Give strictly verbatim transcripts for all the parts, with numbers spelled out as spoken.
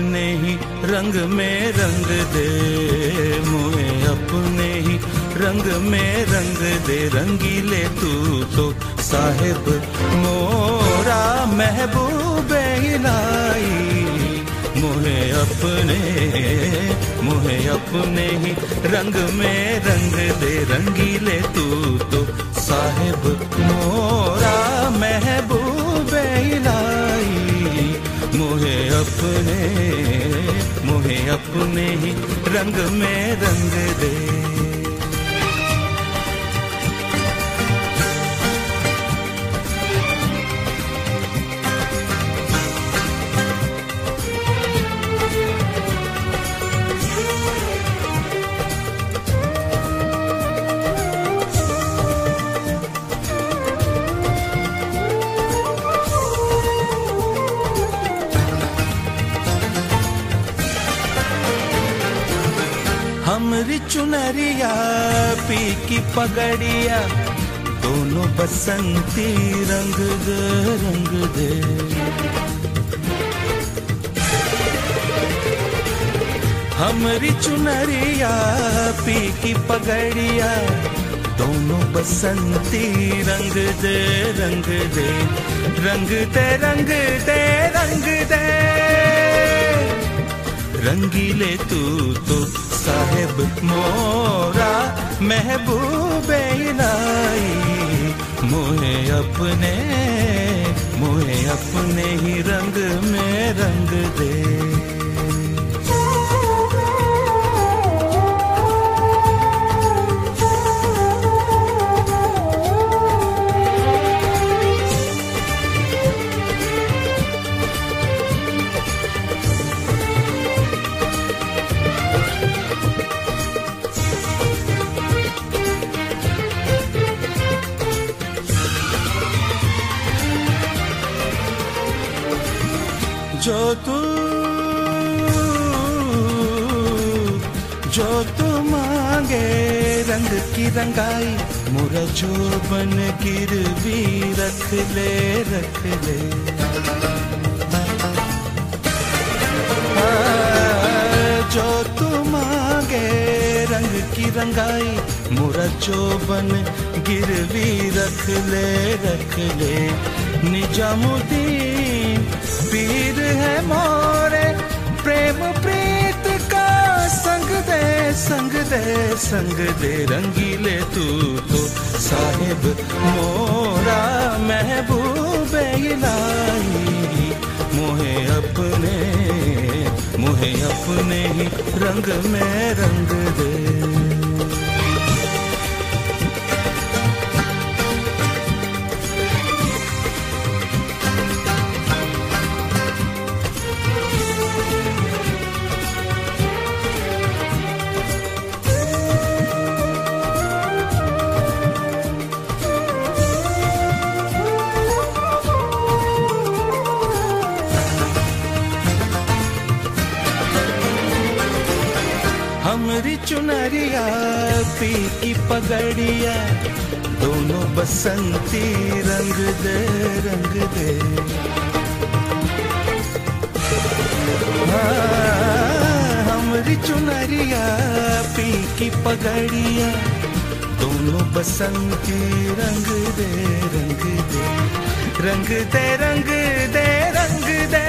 अपने ही रंग में रंग दे, मोहे अपने ही रंग में रंग दे। रंगीले तू तो साहिब मोरा महबूबे इलाही, मोहे अपने मोहे अपने ही रंग में रंग दे। रंगीले तू तो साहिब मोरा महबूबे इलाही, मोहे अपने मोहे अपने ही रंग में रंग दे। हमरी चुनरिया पी की पगड़िया, दोनों बसंती रंग दे रंग दे। हमरी चुनरिया पी की पगड़िया, दोनों बसंती रंग दे रंग दे। रंग दे रंग दे रंग दे, रंगीले तू तो साहिब मोरा महबूबे इलाही, मोहे अपने मोहे अपने ही रंग में रंग दे। जो तू जो तू मांगे रंग की रंगाई, मोरा जोबन गिरवी रख ले रख ले। जो तू मांगे रंग की रंगाई, मोरा जोबन गिरवी रख ले रख ले। निजामुद्दीन पीर है मोरे, प्रेम प्रीत का संग दे संग दे संग दे। रंगीले तू तो साहिब मोरा महबूबे इलाही, मोहे अपने मोहे अपने ही रंग में रंग दे। हमरी चुनरिया पी की पगड़िया, दोनों बसंती रंग दे रंग दे। हाँ, हमरी चुनरिया पी की पगड़िया, दोनों बसंती रंग दे रंग दे। रंग दे रंग दे रंग दे,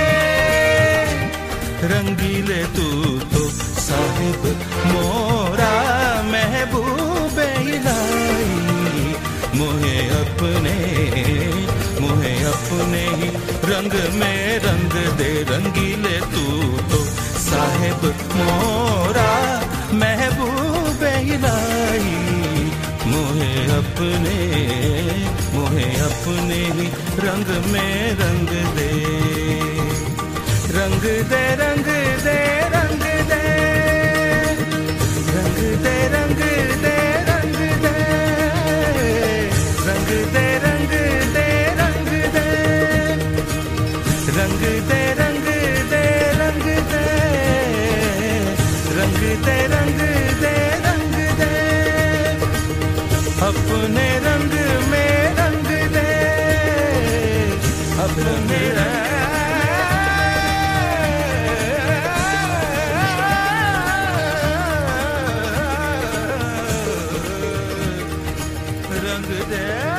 रंगीले तू तो साहिब मोरा महबूबे इलाही, मोहे अपने मोहे अपने ही रंग में रंग दे। रंगीले तू तो साहिब मोरा महबूबे इलाही, मोहे अपने मोहे अपने ही रंग में रंग दे। रंग दे रंग दे रंग दे, रंग दे रंग दे रंग दे, रंग दे रंग दे रंग दे, रंग दे रंग दे रंग दे, रंग दे रंग दे रंग दे। अपने रंग में रंग दे, अपने रंग दे